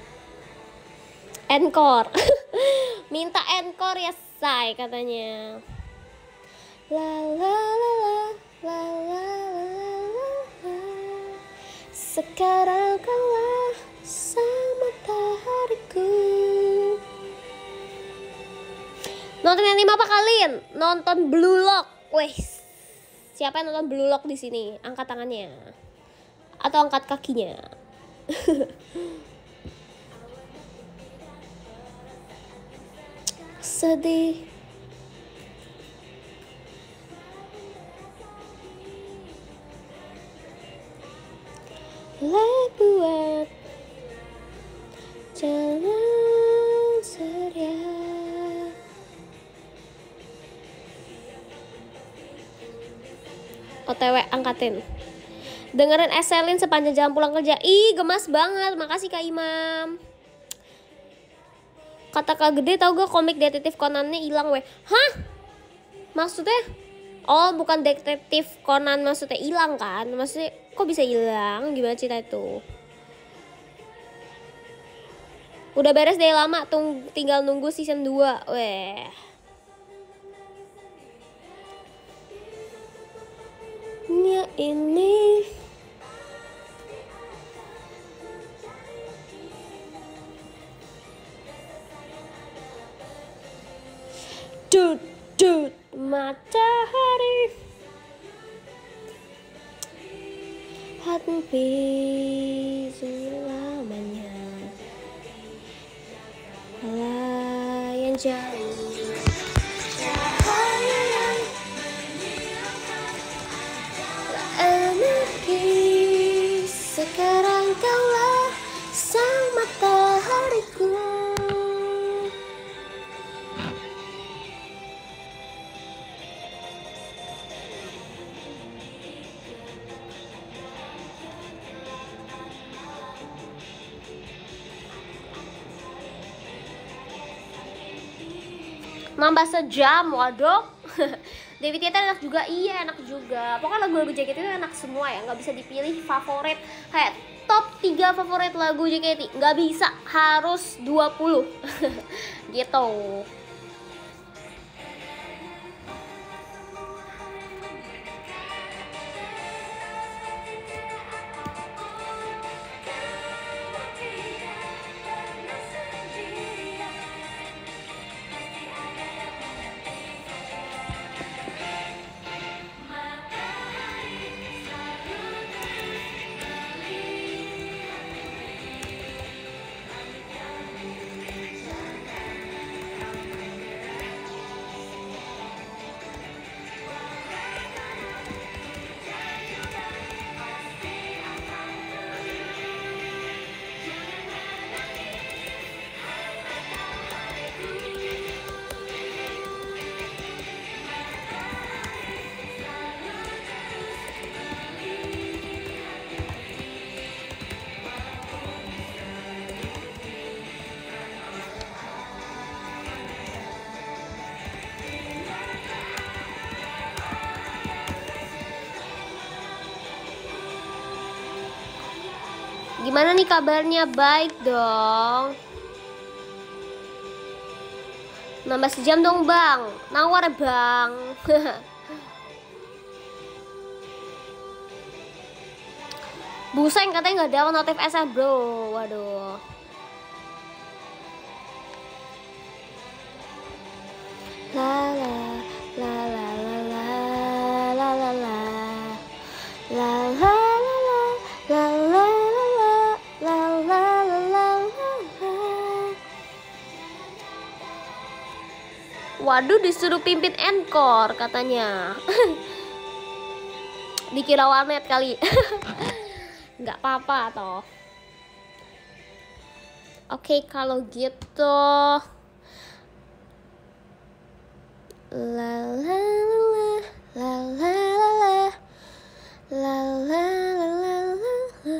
Encore. Minta encore ya say katanya. La la la la la la la la. Sekarang kaulah sama matahariku. Nonton yang lima apa kalian? Nonton Blue Lock. Weh. Siapa yang nonton Blue Lock di sini? Angkat tangannya. Atau angkat kakinya. Sedih. Buat jangan ceria. O T W angkatin. Dengerin Eselin sepanjang jalan pulang kerja. Ih, gemas banget. Makasih Kak Imam. Kata Kak Gede, tau gak komik detektif Conan-nya hilang weh. Hah? Maksudnya? Oh, bukan detektif Conan maksudnya hilang kan? Maksudnya kok bisa hilang? Gimana cerita itu? Udah beres dari lama, tung tinggal nunggu season dua. Weh. Nya ini Dut dut matahari hati selamanya layan jauh cahaya yang energi sekarang kaulah sang matahariku. Nambah sejam, waduh. Dewi Tieta enak juga, iya enak juga. Pokoknya lagu-lagu J K T itu enak semua ya, nggak bisa dipilih favorit. Kayak top tiga favorit lagu J K T, nggak bisa, harus dua puluh. Gitu. Gimana nih kabarnya? Baik dong. Nambah sejam dong bang. Nawar bang. Buseng katanya nggak dapat notif S M bro. Waduh. La la la la la la la la la la la la la la la la la. Waduh, disuruh pimpin encore katanya. Dikira warnet kali. Nggak apa-apa toh. Oke, kalau gitu. La la la la la la la la la la la.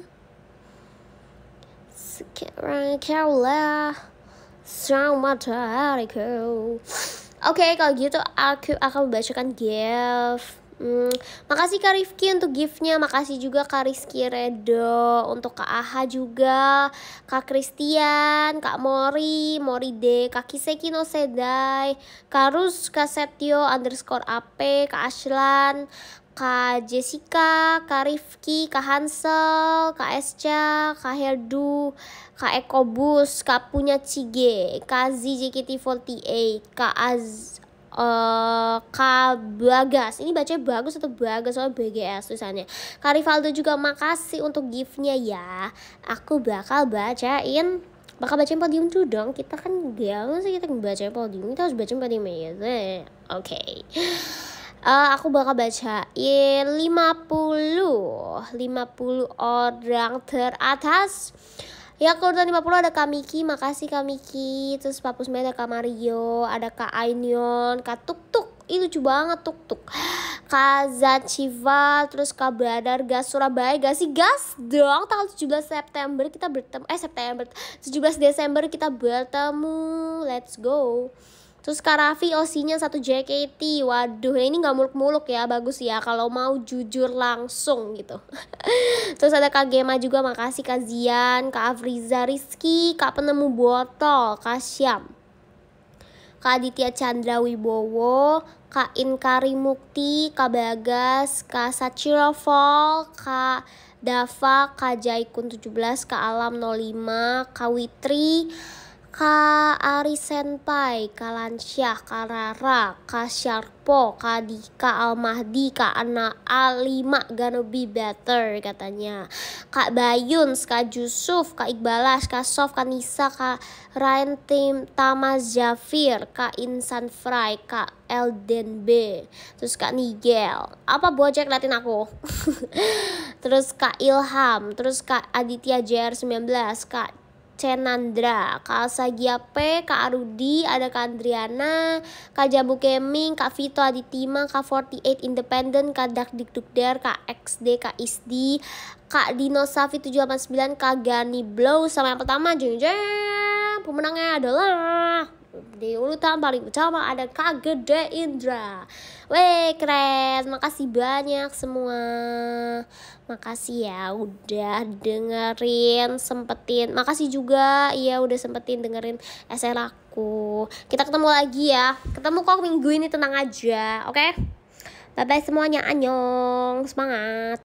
Sekarang kaulah sang matahariku. Oke, kalau gitu aku akan membacakan gift. Hmm, makasih Kak Rifki untuk giftnya. Makasih juga Kak Rizky Redo. Untuk Kak Aha juga, Kak Christian, Kak Mori, Mori D, Kak Kiseki no Sedai, Kak Rus, Kak Setio underscore A P, Kak Ashlan, Kak Jessica, Kak Rifki, Kak Hansel, Kak Esca, Kak Herdu, Kak Ekobus, Kak Punya Cige, Kak Z J K T empat delapan, Kak Az, uh, Kak Bagas. Ini bacanya bagus atau Bagas soalnya B G S tulisannya. Kak Rivaldo juga makasih untuk giftnya ya. Aku bakal bacain bakal bacain podium dulu dong. Kita kan gak sih kita bacain podium, kita harus bacain podium ya. Oke. Okay. Uh, aku bakal bacain lima puluh orang teratas. Ya, urutan lima puluh ada Kak Miki, makasih Kak Miki. Terus empat puluh sembilan ada Kak Mario, ada Kak Ainion, Kak Tuk Tuk, Ih lucu banget tuk tuk. Kak Zachival, terus Kak Badar, gas Surabaya, gas sih gas dong. Tanggal tujuh belas September kita bertemu, eh September, tujuh belas Desember kita bertemu, let's go. Terus Kak Raffi osinya satu J K T. Waduh ini gak muluk-muluk ya, bagus ya kalau mau jujur langsung gitu. Terus ada Kak Gema juga, makasih Kak Zian, Kak Afriza Rizky, Kak Penemu Botol, Kak Syam, Kak Aditya Chandra Wibowo, Kak Inkari Mukti, Kak Bagas, Kak Sachira Fall, Kak Dava, Kak Jaikun tujuh belas, Kak Alam nol lima, Kak Witri, Kak Ari Senpai, Kak Lansyah, Kak Rara, Kak Syarpo, Kak Dika Almahdi, Kak Ana A lima gonna be better katanya, Kak Bayuns, Kak Jusuf, Kak Iqbalas, Kak Sof, Kak Nisa, Kak Ryan Tim Tamaz Jafir, Kak Insan Fry, Kak Elden B, terus Kak Nigel, apa bocek liatin aku. Terus Kak Ilham, terus Kak Aditya J R sembilan belas, Kak Cenandra, Kak Sagia P, Kak Arudi, ada Kak Andriana, Kak Jambu Gaming, Kak Vito Aditima, Kak empat delapan Independent, Kak Dak Dik Dukder, Kak X D, Kak Isdi, Kak Dino Safi tujuh delapan sembilan, Kak Gani Blow. Sama yang pertama, jeng jeng, pemenangnya adalah di urutan paling utama ada Kak Gede Indra. Weh keren, makasih banyak semua. Makasih ya udah dengerin, sempetin. Makasih juga ya udah sempetin dengerin S R aku. Kita ketemu lagi ya. Ketemu kok minggu ini, tenang aja, oke? Okay? Bye bye semuanya, annyeong, semangat.